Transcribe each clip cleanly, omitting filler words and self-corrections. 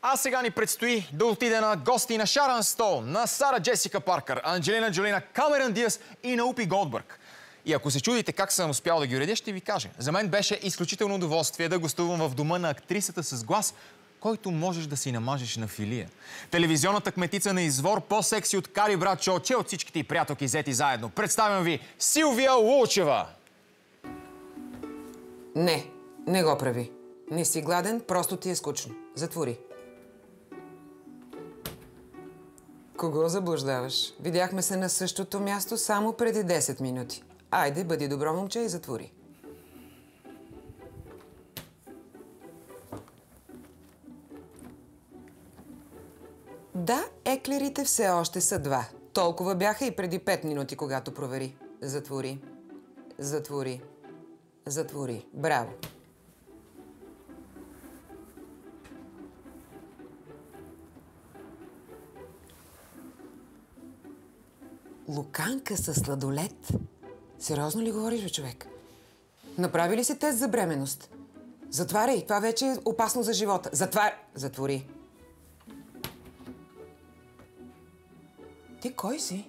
А сега ни предстои да отиде на гости на Шарон Стоун, на Сара Джесика Паркър, Анджелина Джоли, на Камерън Диас и на Упи Голдбърг. И ако се чудите как съм успял да ги уредя, ще ви кажа. За мен беше изключително удоволствие да гостувам в дома на актрисата с глас, който можеш да си намажеш на филия. Телевизионната кметица на извор, по-секси от Кари Брадшоу, че от всичките й приятелки взети заедно. Представям ви Силвия Лучева! Не го прави. Не си гладен, просто ти е скучно. Затвори. Кого заблуждаваш? Видяхме се на същото място само преди 10 минути. Айде, бъди добро момче и затвори. Да, еклерите все още са 2. Толкова бяха и преди 5 минути, когато провери. Затвори. Затвори. Затвори. Браво. Луканка със сладолед? Сериозно ли говориш, бе, човек? Направи ли си тест за бременност? Затваряй, това вече е опасно за живота. Затвори. Ти кой си?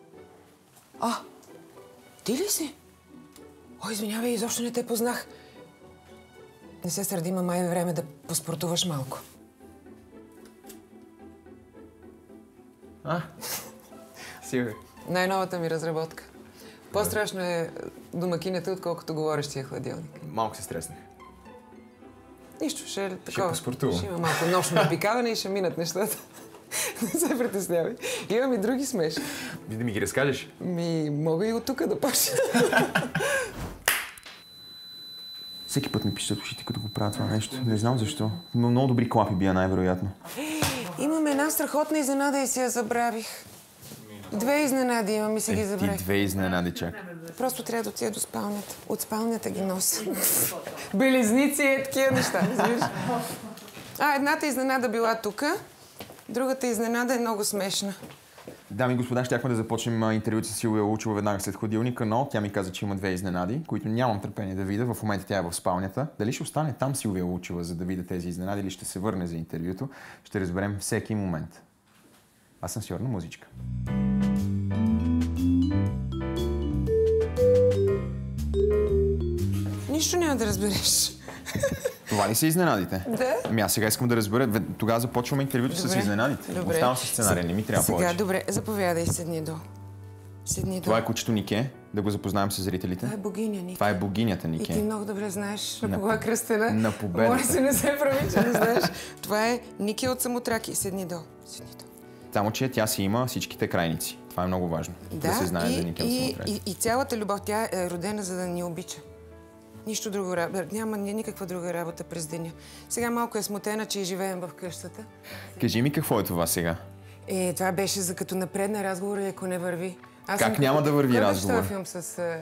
Ти ли си? О, извинявай, изобщо не те познах. Не се сърди, ма май е време да поспортуваш малко. Силвия. Най-новата ми разработка. По-страшно е домакинята, отколкото говорещия хладилник. Малко се стреснах. Нищо, ще поспортувам. Ще има малко нощно напикаване и ще минат нещата. Не се притеснявай. Имам и други смешки. Да ми ги разкажеш? Мога и от тук да почна. Всеки път ми пишат ушите, като го правя това нещо. Не знам защо. Но много добри клапи бия най-вероятно. Имам една страхотна изненада и си я забравих. 2 изненади имам и си ги забравих. Ти 2 изненади чак. Просто трябва да отида до спалнята. От спалнята ги нося. Белезници и такива неща. Едната изненада била тука, другата изненада е много смешна. Дами и господа, щяхме да започнем интервюто с Силвия Лучева веднага след хладилника, но тя ми каза, че има 2 изненади, които нямам търпение да видя. В момента тя е в спалнята. Дали ще остане там Силвия Лучева, за да видя тези изненади, или ще се върне за интервюто, ще разберем всеки момент. Аз съм сигурна музичка. Нищо няма да разбереш. Това ли са изненадите? Да. Аз сега искам да разбера. Тогава започваме интервюто с изненадите. Добре. Оставам с сценария, не ми трябва повече. Сега, добре, заповядай, седни долу. Това е кучето Нике, да го запознаем с зрителите. Това е богиня Нике. Това е богинята Нике. И ти много добре знаеш на кого е кръстена. На победата. Може се не се прави, че не знаеш. Това е Нике от Самотраки. Седни долу. Само, че тя си има всичките крайници. Това е много важно. Да се знае за Нике от Самотраки. И цялата любов, тя е родена, за да ни обича. Нищо друго, няма никаква друга работа през деня. Сега малко е смутена, че и живеем в къщата. Кажи ми какво е това сега? Това беше за като напредна разговора и ако не върви. Как няма да върви разговор? Кой беше филм с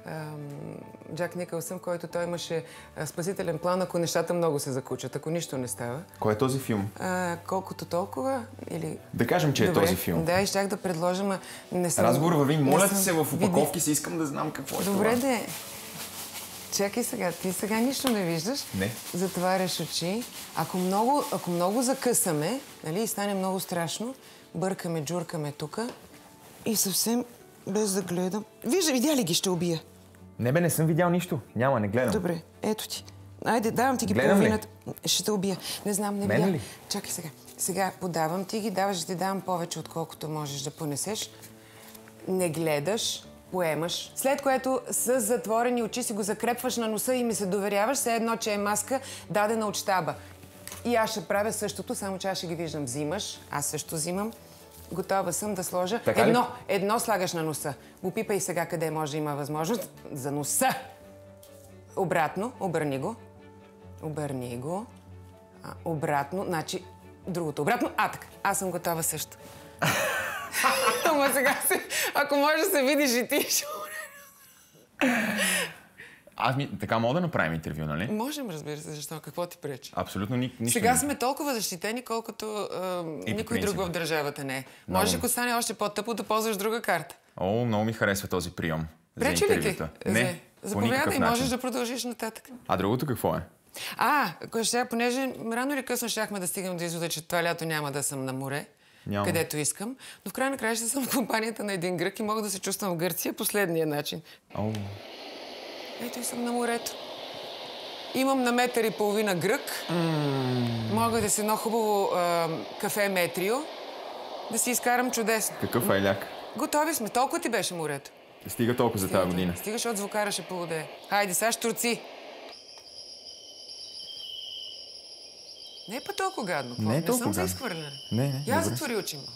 Джак Никълсън, който той имаше спасителен план, ако нещата много се закучат, ако нищо не става. Кой е този филм? Колкото толкова или... Да кажем, че Добре, е този филм. Да, и щях да предложа, ма не съм... Разговор върви, моля ти се, в упаковки си искам да знам какво е това. Добре, де. Чакай сега, ти сега нищо не виждаш. Не. Затваряш очи. Ако много закъсаме, нали, и стане много страшно, бъркаме, джуркаме тука и съвсем без да гледам. Видя ли ги, ще убия? Не бе, не съм видял нищо. Няма, не гледам. Добре, ето ти. Айде, давам ти ги половината. Ще те убия. Не знам, не видя. Ли? Чакай сега. Сега подавам ти ги, ти давам повече, отколкото можеш да понесеш. Не гледаш. Поемаш, след което с затворени очи си го закрепваш на носа и ми се доверяваш, все едно, че е маска, дадена от щаба. И аз ще правя същото, само че аз ще ги виждам. Взимаш, аз също взимам. Готова съм да сложа. Едно слагаш на носа. Го пипай сега къде може да има възможност. За носа. Обратно, обърни го. Обърни го. Обратно, значи другото. Обратно, така. Аз съм готова също. Ама сега ако можеш да се видиш и ти, ще Така мога да направим интервю, нали? Можем, разбира се, защо? Какво ти пречи? Абсолютно нищо. Сега сме толкова защитени, колкото никой друг в държавата не е. Можеш, ако стане още по-тъпо, да ползваш друга карта. Много ми харесва този прием. Пречи ли ти? Не, Заповядай, можеш да продължиш нататък. А другото какво е? Понеже рано или късно щяхме да стигнем до извода, че това лято няма да съм на море, където искам, но в край на краища съм в компанията на един грък и мога да се чувствам в Гърция последния начин. Ето и съм на морето. Имам на 1,5 метра грък. Мога да си едно хубаво кафе Метрио, да си изкарам чудесно. Какъв айляк? Готови сме. Толкова ти беше морето. Стига толкова за тази година. Стига, защото звукара ще поводее. Хайде, сега щурци. Не е па толкова гадно. Не съм за изхвърляне. Не. Я затвори очи му.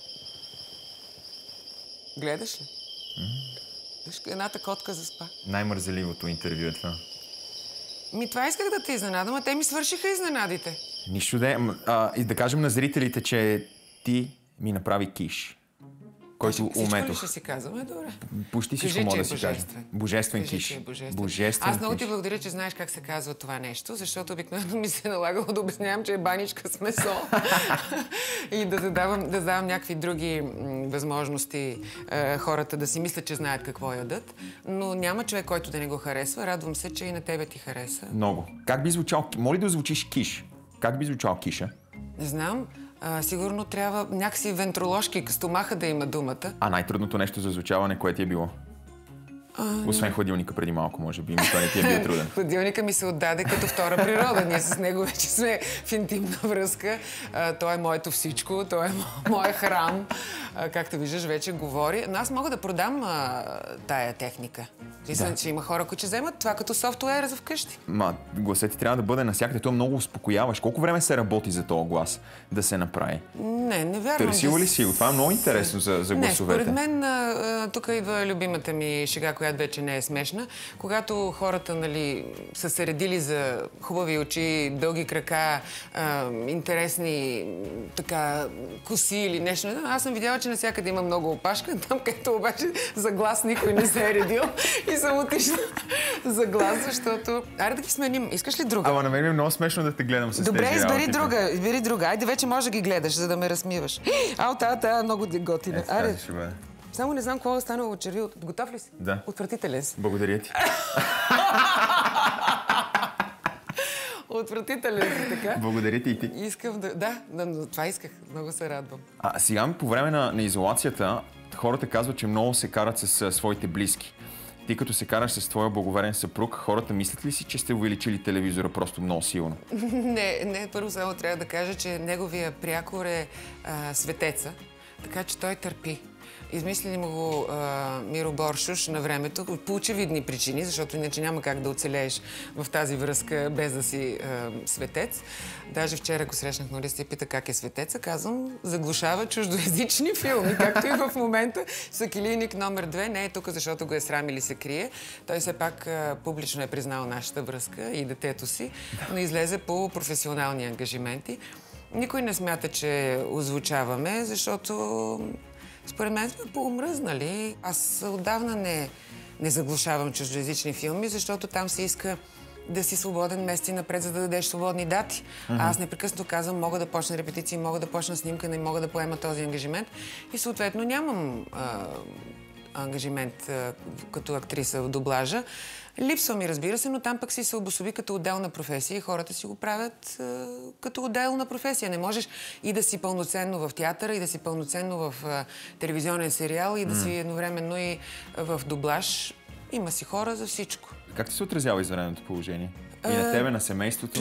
Гледаш ли? Виж, едната котка заспа. Най-мързеливото интервю е това. Това исках да те изненадам, а те ми свършиха изненадите. Нищо да е. И да кажем на зрителите, че ти ми направи киш, който уметох. Всичко ли ще си казваме? Добре. Почти всичко мога да си кажа. Божествен Кажи, киш. Божествен. Аз много ти благодаря, че знаеш как се казва това нещо, защото обикновено ми се налагало да обяснявам, че е баничка с месо и да задавам някакви други възможности хората да си мислят, че знаят какво ядат. Но няма човек, който да не го харесва. Радвам се, че и на тебе ти хареса. Много. Как би звучал? Моли да звучиш киш. Как би звучал киша? Не знам. Сигурно трябва някакси вентроложки стомаха да има думата. Най-трудното нещо за звучаване, което ти е било? Освен хладилника преди малко, може би. Това не ти е бил труден. Хладилника ми се отдаде като втора природа. Ние с него вече сме в интимна връзка. Той е моето всичко, той е моят храм. Както виждаш, вече говори. Но аз мога да продам тая техника. Мисля, че има хора, които ще вземат това като софтуер за вкъщи. Гласът ти трябва да бъде навсякъде. Той е много успокояващ. Колко време се работи за този глас да се направи? Не вярвам. Търсила ли си го? Това е много интересно за гласовете. Не, според мен тук идва любимата ми шега, която вече не е смешна. Когато хората, са се редили за хубави очи, дълги крака, интересни коси или нещо, аз съм видяла, че навсякъде има много опашка. Там, където обаче за глас никой не се е редил и съм отишла за глас, защото... Айде да ги сменим. Искаш ли друга? Ама на мен е много смешно да те гледам с тези Добре, работите. избери друга. Айде вече може да ги гледаш, за да ме разсмиваш. Тая много готина. Айде. Ще бъде. Само не знам какво е станало от черви. Готов ли си? Да. Отвратителен си. Благодаря ти. Отвратителен си, така? Благодаря ти и ти. Искам това исках. Много се радвам. Сега по време на изолацията хората казват, че много се карат с своите близки. Ти като се караш с твоя благоверен съпруг, хората мислят ли си, че сте увеличили телевизора просто много силно? Не, първо само трябва да кажа, че неговия прякор е светеца, така че той търпи. Измислили му го Миро Боршуш на времето, по очевидни причини, защото иначе няма как да оцелееш в тази връзка без да си светец. Даже вчера го срещнах на улицата и пита как е светеца, казвам, заглушава чуждоязични филми, както и в момента Сакилийник номер 2. Не е тук, защото го е срам или се крие. Той все пак публично е признал нашата връзка и детето си, но излезе по професионални ангажименти. Никой не смята, че озвучаваме, защото според мен сме поумръзнали. Аз отдавна не заглушавам чуждоязични филми, защото там се иска да си свободен месеци напред, за да дадеш свободни дати. Аз непрекъснато казвам, мога да почна репетиции, мога да почна снимка, не мога да поема този ангажимент. И съответно нямам ангажимент като актриса в дублажа. Липсва ми, разбира се, но там пък си се обособи като отделна професия и хората си го правят като отделна професия. Не можеш и да си пълноценно в театъра, и да си пълноценно в телевизионен сериал, и да си едновременно и в дублаж. Има си хора за всичко. Как ти се отразява извънредното положение? И на тебе, на семейството?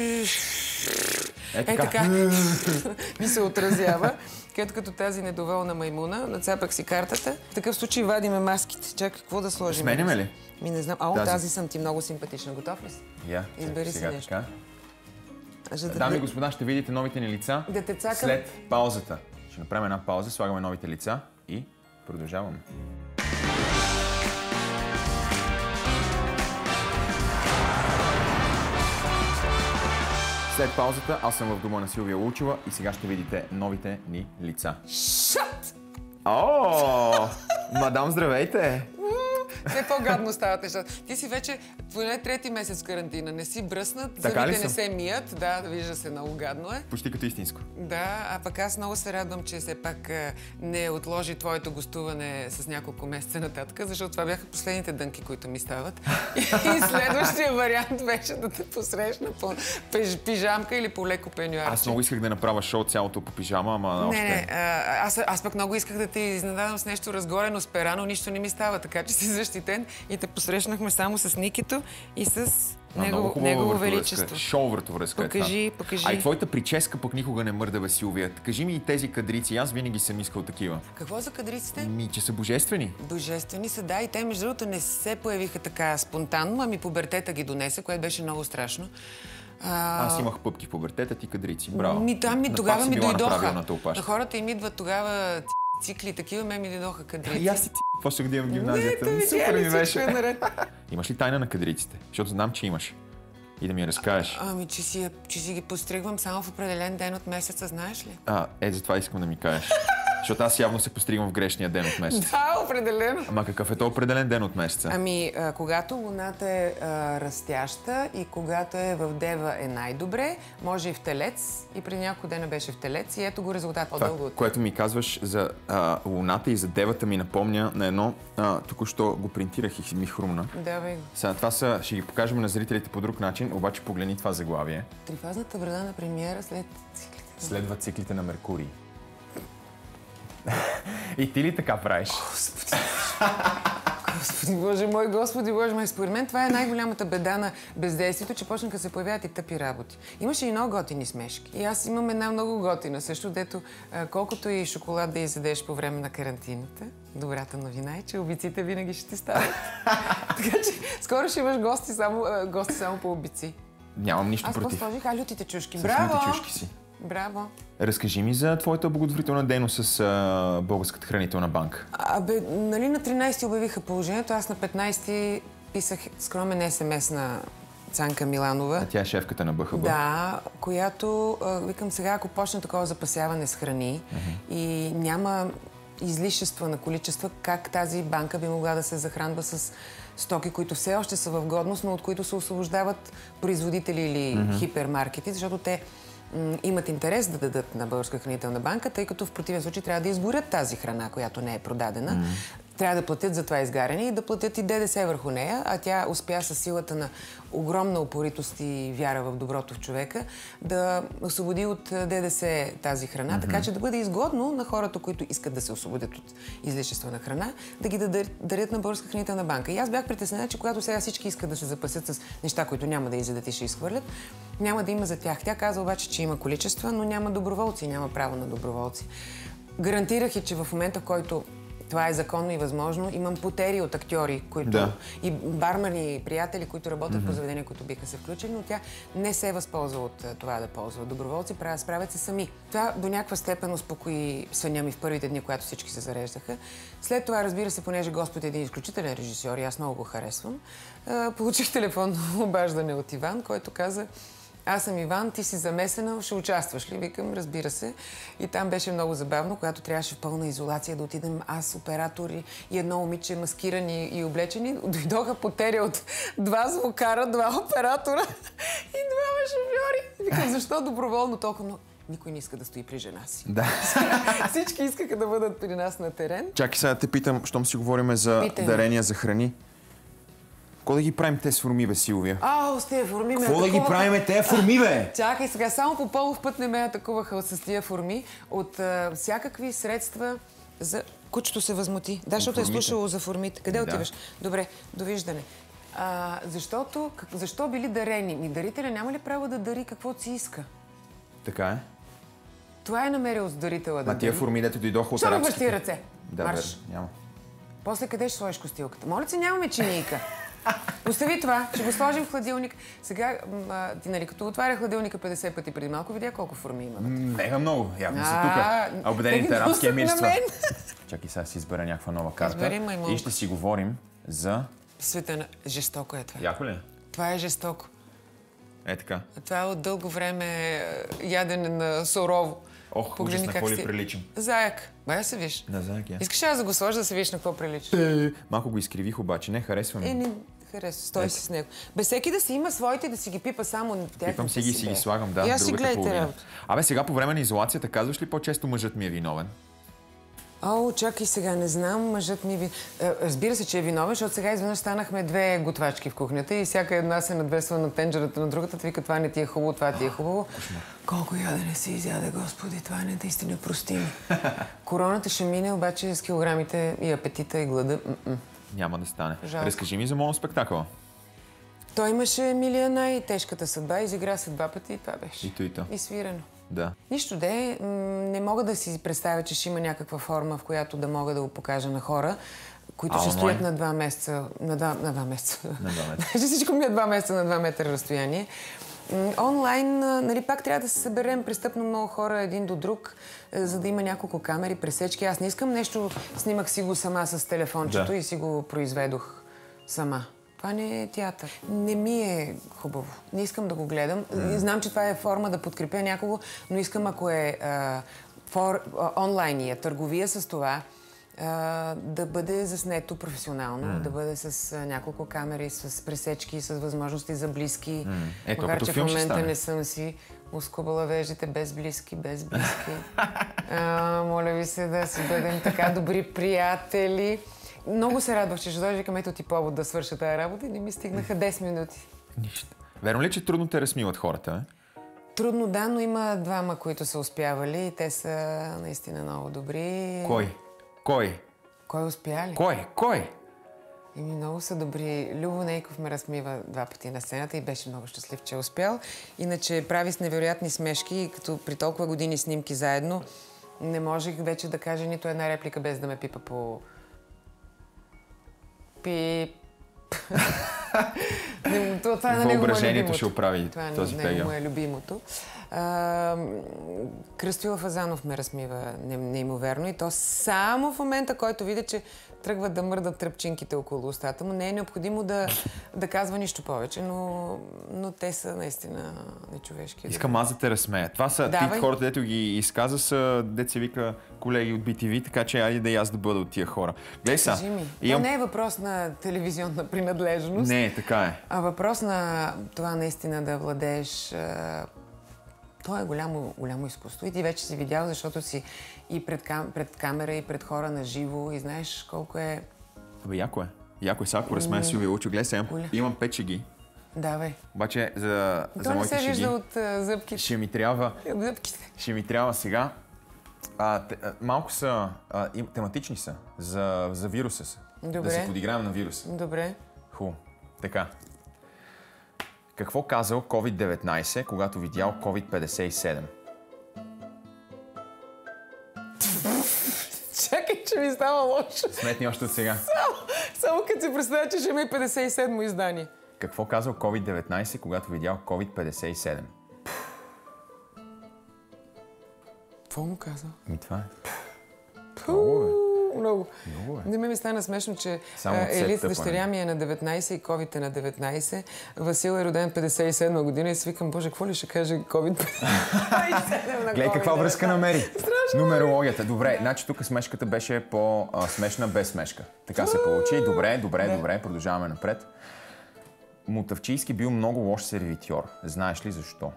Така ми се отразява. Като тази недоволна маймуна, нацапах си картата. В такъв случай вадиме маските. Чакай, какво да сложим? Сменяме ли? Не знам. Тази съм ти много симпатична. Готов ли си? Избери си нещо. Дами и господа, ще видите новите ни лица след паузата. Ще направим една пауза, слагаме новите лица и продължаваме. След паузата аз съм в дома на Силвия Лучева и сега ще видите новите ни лица. Шат! Мадам, здравейте! Все по-гадно стават нещата. Ти си вече поне трети месец карантина. Не си бръснат, зъбите не се мият. Да, вижда се, много гадно е. Почти като истинско. Да, а пък аз много се радвам, че все пак не отложи твоето гостуване с няколко месеца нататък, защото това бяха последните дънки, които ми стават. И следващия вариант беше да те посрещна по пижамка или по леко пенюарче. Аз много исках да направя шоу цялото по пижама, ама още... Не, аз пък много исках да те изненадам с нещо разгорено с пера, но нищо не ми става, така че си защитен и те посрещнахме само с Никито и с негово величество. Шоу вратовръзка. Покажи. А и твоята прическа пък никога не мърда, бе, Силвия. Кажи ми и тези кадрици, аз винаги съм искал такива. Какво за кадриците? Че са божествени. Божествени са, да, и те между другото не се появиха така спонтанно, ами пубертета ги донесе, което беше много страшно. Аз имах пъпки в пубертета, ти кадрици. Браво. Тогава ми дойдоха. На хората им идват тогава цикли такива, ми дойдоха кадрици. И аз си после година в гимназията. Супер ми беше. Имаш ли тайна на кадриците? Защото знам, че имаш. И да ми я разкажеш. Ами, че си ги постригвам само в определен ден от месеца, знаеш ли? Затова искам да ми кажеш. Защото аз явно се постригвам в грешния ден от месеца. Да, определено. Ама какъв е то определен ден от месеца? Ами, когато луната е растяща и когато е в Дева е най-добре, може и в Телец. И преди няколко дена беше в Телец и ето го резултат по-дълго. Това, което ми казваш за луната и за Девата ми напомня на едно, току-що го принтирах и ми хрумна. Давай го. Сега, това ще ги покажем на зрителите по друг начин, обаче погледни това заглавие. Трифазната брада на премиера след циклите. Следва циклите на Меркурий. И ти ли така правиш? Господи Боже мой, според мен това е най-голямата беда на бездействието, че почнаха да се появяват и тъпи работи. Имаше и много готини смешки. И аз имам една много готина, също дето колкото и шоколад да изядеш по време на карантината, добрата новина е, че обиците винаги ще ти стават. Така че скоро ще имаш гости само по обици. Нямам нищо против. Аз по-сложих лютите чушки. Браво! Лютите чушки си. Браво! Разкажи ми за твоята благотворителна дейност с Българската хранителна банка. Нали на 13-ти обявиха положението, аз на 15-ти писах скромен СМС на Цанка Миланова. Тя е шефката на БХБ. Да, която, викам сега, ако почне такова запасяване с храни и няма излишества на количества, как тази банка би могла да се захранва с стоки, които все още са в годност, но от които се освобождават производители или хипермаркети, защото те имат интерес да дадат на Българска хранителна банка, тъй като в противен случай трябва да изгорят тази храна, която не е продадена. Трябва да платят за това изгаряне и да платят и ДДС върху нея, а тя успя със силата на огромна упоритост и вяра в доброто в човека да освободи от ДДС тази храна, така че да бъде изгодно на хората, които искат да се освободят от излишества на храна, да ги дарят на Българска хранителна банка. И аз бях притеснена, че когато сега всички искат да се запасят с неща, които няма да изядат и ще изхвърлят, няма да има за тях. Тя каза обаче, че има количества, но няма доброволци, няма право на доброволци. Гарантирах и, че в момента, в който това е законно и възможно, имам потери от актьори, които и бармани, и приятели, които работят по заведения, които биха се включили, но тя не се възползва от това да ползва. Доброволци справят се сами. Това до някаква степен успокои съня ми в първите дни, когато всички се зареждаха. След това, разбира се, понеже Господ е един изключителен режисьор и аз много го харесвам, получих телефонно обаждане от Иван, който каза: аз съм Иван, ти си замесена, ще участваш ли? Викам, разбира се. И там беше много забавно, когато трябваше в пълна изолация да отидем аз, оператори и едно момиче, маскирани и облечени. Дойдоха потери от 2 звукара, 2 оператора и 2 шофьори. Викам, защо доброволно толкова? Никой не иска да стои при жена си. Да. Всички искаха да бъдат при нас на терен. Чакай сега да те питам, щом си говорим за дарения за храни. Какво да ги правим те с форми, бе, Силвия? С тия форми ме Какво да ги правим те форми, бе? Чакай сега, само по полов път не ме атакуваха с тия форми от всякакви средства за... Кучето се възмути. Да, защото е слушало за формите. Къде отиваш? Добре, довиждане. Защо били дарени? Дарителя няма ли право да дари каквото си иска? Така е. Това е намерил с дарителя да дари. Тия форми, дето дойдоха от арабските. Що ме върти ръце? Да, марш. Няма. После къде ще сложиш костилката? Моля се, нямаме чинийка. Остави това, ще го сложим в хладилник. Сега, ти нали, като отваря хладилника 50 пъти преди малко, видя колко форми има. Мега много, явно са тук. Обединените арабски емирства. Чакай, сега си избера някаква нова карта. И ще си говорим за... Света на... Жестоко е това. Яко ли? Това е жестоко. Е така. Това е от дълго време ядене на сурово. Ох, ужас, на какво ли приличам? Заек. Бая се виж. На заек, я. Искаш аз да го сложа да се виж на какво прилича? Малко го изкривих обаче, не харесва ми. Не харесва, стой си с него. Без всеки да си има своите, да си ги пипа само тях. Пипам си ги слагам, да, и аз си другата гледайте половина. работа. Абе, сега по време на изолацията казваш ли по-често мъжът ми е виновен? Чакай сега, не знам, мъжът ми е разбира се, че е виновен, защото сега изведнъж станахме две готвачки в кухнята и всяка една се надвесва на тенджерата на другата, вика, това не ти е хубаво, това ти е хубаво. Колко ядене се изяде, Господи, това не наистина прости. Короната ще мине, обаче с килограмите и апетита и глада. Няма да стане. Жалко. Разкажи ми за моноспектакъла. Той имаше Милия най-тежката съдба, изигра се 2 пъти и това беше. И то. И свирено. Да. Нищо де, не мога да си представя, че ще има някаква форма, в която да мога да го покажа на хора, които ще стоят на 2 месеца. На 2 месеца. На 2 месеца. Всичко ми е 2 месеца на 2 метра разстояние. Онлайн, нали, пак трябва да се съберем престъпно много хора един до друг, за да има няколко камери, пресечки. Аз не искам нещо, снимах си го сама с телефончето и си го произведох сама. Това не е театър. Не ми е хубаво. Не искам да го гледам. Знам, че това е форма да подкрепя някого, но искам, ако е онлайн и търговия с това, да бъде заснето професионално, да бъде с няколко камери, с пресечки, с възможности за близки. Макар, че в момента не съм си оскубала веждите без близки. Моля ви се да си бъдем така добри приятели. Много се радвах, че ще дойде към ето ти повод да свърша тази работа и не ми стигнаха 10 минути. Нищо. Верно ли, че трудно те разсмиват хората, бе? Трудно, да, но има 2, които са успявали и те са наистина много добри. Кой? Кой успяли? Кой? Много са добри. Любо Нейков ме разсмива 2 пъти на сцената и беше много щастлив, че е успял. Иначе прави с невероятни смешки, като при толкова години снимки заедно, не можех вече да кажа нито една реплика без да ме пипа по... Пип. Това е на него въображението ще оправи този пегел. Това е любимото. Кръстю Фазанов ме разсмива неимоверно и то само в момента, който видя, че тръгват да мърдат тръпчинките около устата му. Не е необходимо да казва нищо повече, но те са наистина нечовешки. Искам аз да те разсмея. Това са хората, дето ги изказа, са деца вика колеги от BTV, така че айде да и аз да бъда от тия хора. Гледай са. Кажи ми, то не е въпрос на телевизионна принадлежност. Не, така е. А въпрос на това наистина да владееш. То е голямо изкуство. И ти вече си видял, защото си и пред камера, и пред хора на живо. И знаеш колко е... Абе, яко е. Яко е. Сега, ако разсмея Силвия Лучо, гледай сега, имам 5 шеги. Давай. Обаче за моите шеги... То не се вижда от зъбките. Ще ми трябва сега... малко са... тематични са. За вируса са. Добре. Да се подиграем на вируса. Добре. Хубаво. Така. Какво казал COVID-19, когато видял COVID-57? Чакай, че ми става лошо. Сметни още от сега. Само като си представя, че ще има и 57-мо издание. Какво казал COVID-19, когато видял COVID-57? Какво му казал? Това е. Много. Много е. Не ми стана смешно, че Елис, дъщеря ми е на 19 и COVID е на 19. Васил е роден 57 година и си викам, боже, какво ли ще каже COVID-57 Гледай каква връзка намери. Нумерологията. Добре, значи тук смешката беше по-смешна без смешка. Така се получи. Добре, продължаваме напред. Мутавчийски бил много лош сервитьор. Знаеш ли защо?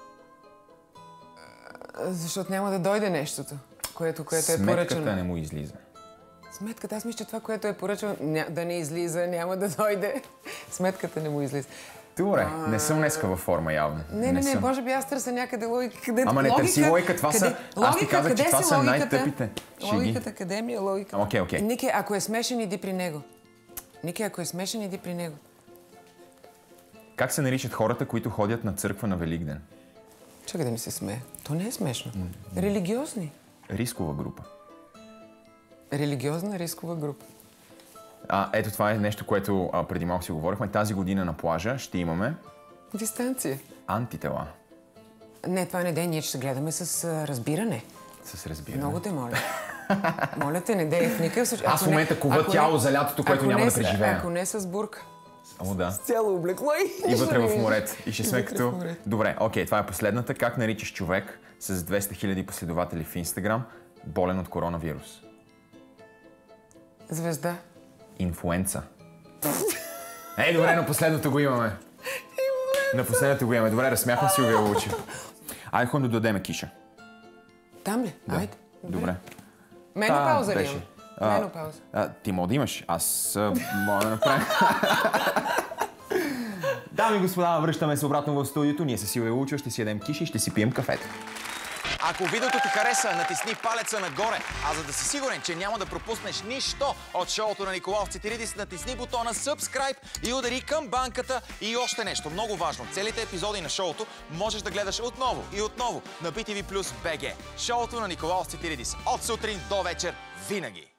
Защото няма да дойде нещото, което е поръчано. Сметката не му излиза. Сметката, аз мисля, че това, което е поръчано, да не излиза, няма да дойде. Сметката не му излиза. Добре, не съм днеска във форма явно. Не, може би аз търся някъде логика. Ама не търси логика, това са... Аз ти казах, че това са най-тъпите шеги. Логиката, къде ми е логика? Окей. Ники, ако е смешен, иди при него. Как се наричат хората, които ходят на църква на Великден? Чакай да ми се смее. То не е смешно. Религиозни. Рискова група. Религиозна рискова група. Ето това е нещо, което преди малко си говорихме. Тази година на плажа ще имаме... Дистанция. Антитела. Не, това не дей. Ние ще гледаме с разбиране. С разбиране. Много те моля. Моля те, не дей в никакъв случай. Аз в момента кува тяло за лятото, което няма да преживея. Ако не с бурка. О, да. С цяло облекло И вътре в морето. И ще сме вътре в като... морето. Добре, окей, това е последната. Как наричаш човек с 200 000 последователи в Инстаграм, болен от коронавирус? Звезда. Инфлуенца. Ей, добре, на последното го имаме. На последното го имаме. Добре, разсмяхме Силвия Лучева. Айде ходим да дойдем киша. Там ли? Да. Айде. Добре. Менопауза ли беше. имам? Менопауза. Ти мога да имаш. Аз мога да направя. Дами и господа, връщаме се обратно в студиото. Ние с Силвия Лучева ще си ядем киша и ще си пием кафето. Ако видеото ти хареса, натисни палеца нагоре. А за да си сигурен, че няма да пропуснеш нищо от шоуто на Николаус Цитиридис, натисни бутона Subscribe и удари камбанката. И още нещо много важно. Целите епизоди на шоуто можеш да гледаш отново и отново на BTV+ BG. Шоуто на Николаус Цитиридис. От сутрин до вечер винаги.